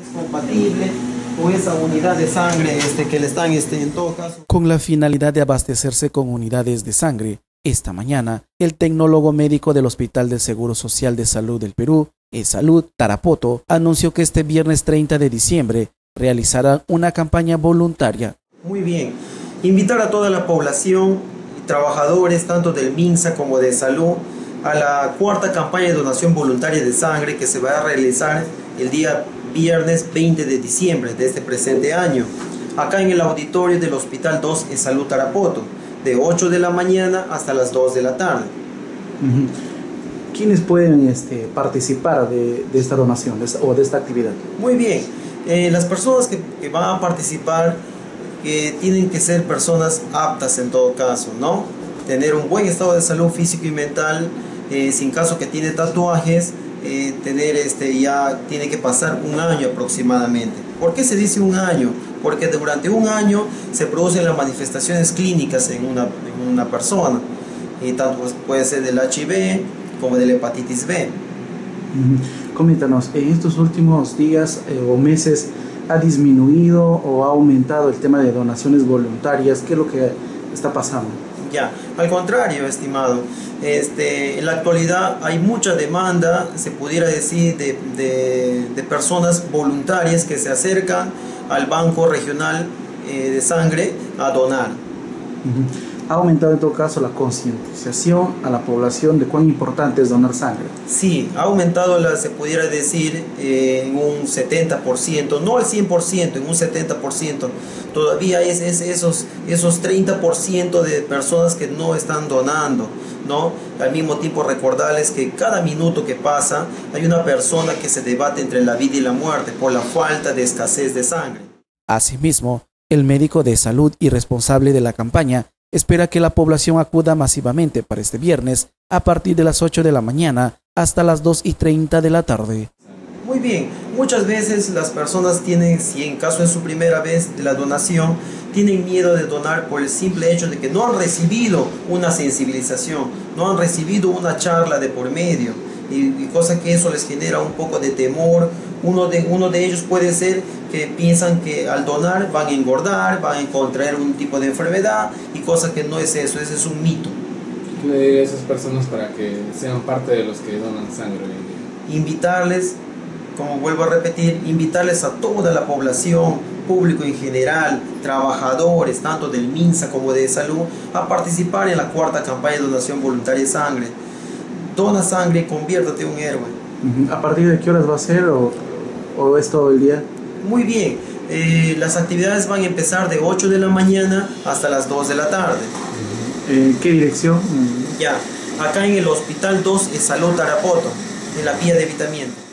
Es compatible con esa unidad de sangre que le están en todo caso. Con la finalidad de abastecerse con unidades de sangre, esta mañana, el tecnólogo médico del Hospital del Seguro Social de Salud del Perú, E-Salud Tarapoto, anunció que este viernes 30 de diciembre realizarán una campaña voluntaria. Muy bien, invitar a toda la población y trabajadores, tanto del MINSA como de Salud, a la cuarta campaña de donación voluntaria de sangre que se va a realizar el día viernes 20 de diciembre de este presente año, acá en el auditorio del Hospital 2 E-Salud Tarapoto, de 8 de la mañana hasta las 2 de la tarde. ¿Quiénes pueden participar de esta donación o de esta actividad? Muy bien, las personas que van a participar tienen que ser personas aptas en todo caso, ¿no? Tener un buen estado de salud físico y mental, sin caso que tiene tatuajes, ya tiene que pasar un año aproximadamente. ¿Por qué se dice un año? Porque durante un año se producen las manifestaciones clínicas en una persona, y tanto puede ser del HIV como de la hepatitis B. Coméntanos, en estos últimos días o meses, ¿ha disminuido o ha aumentado el tema de donaciones voluntarias? ¿Qué es lo que está pasando? Ya, al contrario, estimado, en la actualidad hay mucha demanda, se pudiera decir, de personas voluntarias que se acercan al Banco Regional de Sangre a donar. ¿Ha aumentado en todo caso la concientización a la población de cuán importante es donar sangre? Sí, ha aumentado, se pudiera decir, en un 70%, no al 100%, en un 70%. Todavía es esos 30% de personas que no están donando, ¿no? Al mismo tiempo recordarles que cada minuto que pasa hay una persona que se debate entre la vida y la muerte por la falta de escasez de sangre. Asimismo, el médico de salud y responsable de la campaña espera que la población acuda masivamente para este viernes a partir de las 8 de la mañana hasta las 2:30 de la tarde. Muy bien, muchas veces las personas tienen, si en caso es su primera vez de la donación, tienen miedo de donar por el simple hecho de que no han recibido una sensibilización, no han recibido una charla de por medio, y cosa que eso les genera un poco de temor. Uno de ellos puede ser que piensan que al donar van a engordar, van a contraer un tipo de enfermedad, y cosa que no es eso, ese es un mito. ¿Qué le diría a esas personas para que sean parte de los que donan sangre hoy en día? Invitarles, como vuelvo a repetir, invitarles a toda la población, público en general, trabajadores, tanto del MINSA como de Salud, a participar en la cuarta campaña de donación voluntaria de sangre. Dona sangre y conviértate en un héroe. ¿A partir de qué horas va a ser o es todo el día? Muy bien, las actividades van a empezar de 8 de la mañana hasta las 2 de la tarde. ¿Qué dirección? Ya, acá en el Hospital 2 E-Salud Tarapoto, en la vía de Evitamiento.